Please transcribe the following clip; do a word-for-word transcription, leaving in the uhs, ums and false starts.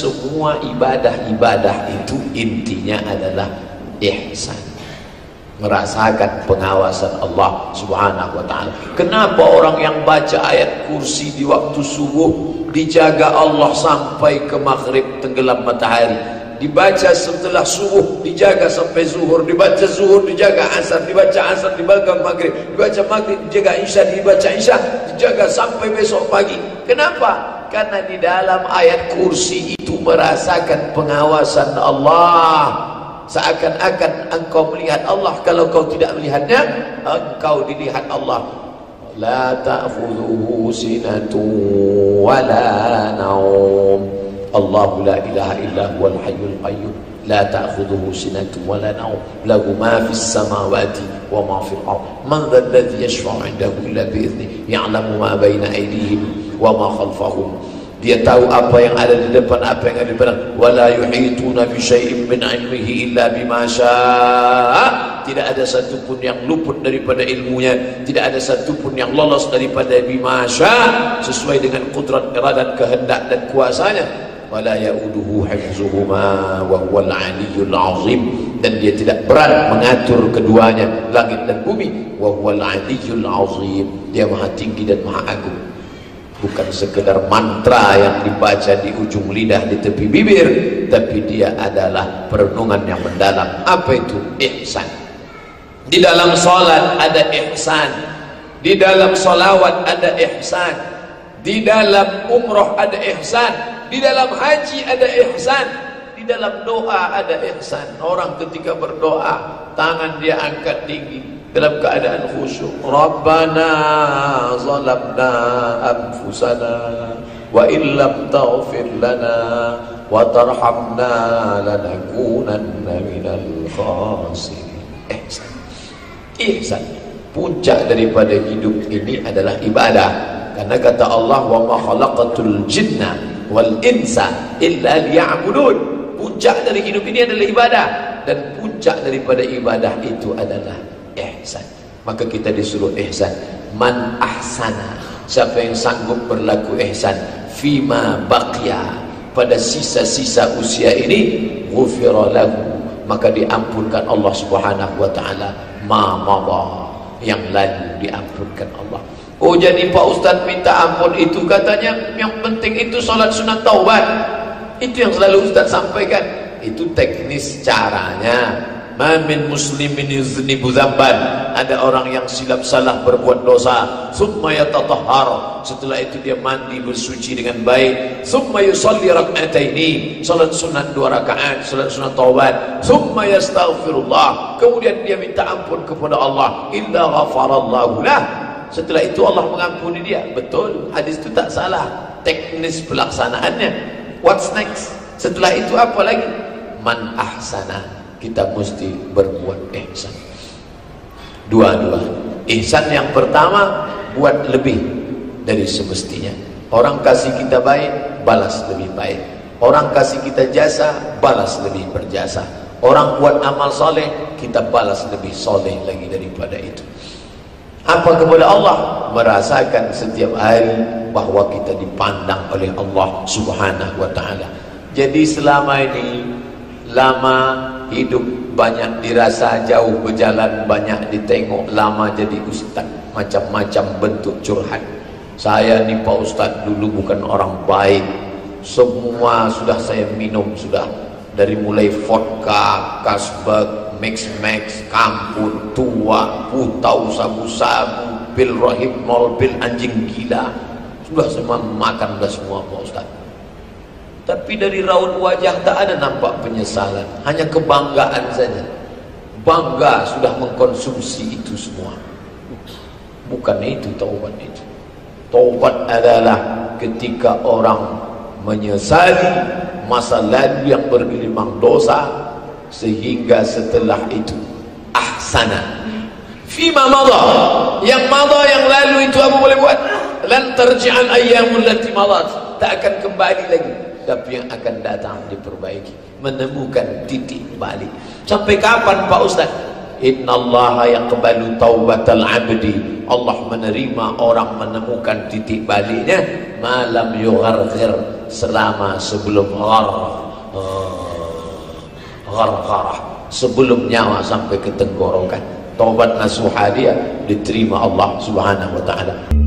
semua ibadah-ibadah itu intinya adalah ihsan, merasakan pengawasan Allah Subhanahu wa ta'ala. Kenapa orang yang baca ayat kursi di waktu subuh dijaga Allah sampai ke maghrib tenggelam matahari, dibaca setelah subuh dijaga sampai zuhur, dibaca zuhur dijaga asar, dibaca asar dijaga maghrib, dibaca maghrib dijaga isya, dibaca isya dijaga sampai besok pagi? Kenapa? Karena di dalam ayat kursi itu merasakan pengawasan Allah. Seakan-akan engkau melihat Allah. Kalau kau tidak melihatnya, engkau dilihat Allah. La ta'khudhuhu sinatun wala naum. Allahu la ilaha illa huwal hayyul qayyum. La ta'khudhuhu sinatun wala naum. Lahu ma fis samawati wa ma fil ardh. Man dhal ladzi yashfa'u 'indahu illa bi idhnihi. Ya'lamu ma baina aydihim wa ma khalfahum. Dia tahu apa yang ada di depan, apa yang ada di belakang. Wala yuhituna bi syai'in min 'ilmihi illa bima syaa. Tidak ada satu pun yang luput daripada ilmunya, tidak ada satu pun yang lolos daripada bima syaa, sesuai dengan kudrat, iradat, kehendak dan kuasanya. Wala yauduhu hifzuhuma wa huwal 'aliyyul 'azim. Dan dia tidak berat mengatur keduanya, langit dan bumi. Wa huwal 'aliyyul 'azim. Dia maha tinggi dan maha agung. Bukan sekedar mantra yang dibaca di ujung lidah, di tepi bibir, tapi dia adalah perenungan yang mendalam. Apa itu? Ihsan. Di dalam salat ada ihsan, di dalam salawat ada ihsan, di dalam umroh ada ihsan, di dalam haji ada ihsan, di dalam doa ada ihsan. Orang ketika berdoa, tangan dia angkat tinggi dalam keadaan khusyuk. Rabbana zalamna anfusana wa illam taghfir lana wa tarhamna lanakunanna minal khasirin. Ihsan. Ihsan. Puncak daripada hidup ini adalah ibadah. Karena kata Allah, wa ma khalaqatul jinna wal insa illa liya'budun. Puncak dari hidup ini adalah ibadah, dan puncak daripada ibadah itu adalah ihsan. Maka kita disuruh ihsan. Man ahsana, siapa yang sanggup berlaku ihsan, fima baqiya, pada sisa-sisa usia ini, ghufira lahu, maka diampunkan Allah Subhanahu wa ta'ala ma madha, yang lalu diampunkan Allah. Oh, jadi Pak Ustaz minta ampun itu katanya yang penting itu salat sunat taubat. Itu yang selalu Ustaz sampaikan. Itu teknis caranya. Ma min muslimin yuznibu dzamban. Ada orang yang silap salah berbuat dosa, summa yatatahhar, setelah itu dia mandi bersuci dengan baik, summa yusalli rak'ataini, salat sunat dua rakaat, salat sunat taubat, summa yastaghfirullah, kemudian dia minta ampun kepada Allah, illa ghafarallahu lah, setelah itu Allah mengampuni dia. Betul, hadis itu tak salah, teknis pelaksanaannya. What's next? Setelah itu apa lagi? Man ahsana, kita mesti berbuat ihsan. Dua-dua. Ihsan yang pertama, buat lebih dari semestinya. Orang kasih kita baik, balas lebih baik. Orang kasih kita jasa, balas lebih berjasa. Orang buat amal soleh, kita balas lebih soleh lagi daripada itu. Apa kepada Allah? Merasakan setiap hari bahwa kita dipandang oleh Allah Subhanahu wa ta'ala. Jadi selama ini lama hidup, banyak dirasa, jauh berjalan, banyak ditengok, lama jadi ustaz, macam-macam bentuk curhat. Saya ni Pak Ustaz dulu bukan orang baik, semua sudah saya minum sudah, dari mulai vodka, Carlsberg, Mix-Max, Kampur, Tua, Putau, sabu-sabu, pil rohipnol, pil anjing gila, sudah semua makan dah semua Pak Ustaz. Tapi dari raut wajah tak ada nampak penyesalan, hanya kebanggaan saja. Bangga sudah mengkonsumsi itu semua. Bukan itu taubat itu. Taubat adalah ketika orang menyesali masa lalu yang bergelimang dosa, sehingga setelah itu ahsana fima madha, yang madha, yang lalu itu apa boleh buat? Lan tarji'al ayyamul lati madat, tak akan kembali lagi, tapi yang akan datang diperbaiki, menemukan titik balik. Sampai kapan Pak Ustaz? Innallaha yaqbalu taubatal abdi, Allah menerima orang menemukan titik baliknya, malam yugharghir, selama sebelum ghar gharqarah, sebelum nyawa sampai ke tenggorokan. Taubat nasuha dia diterima Allah Subhanahu wa taala.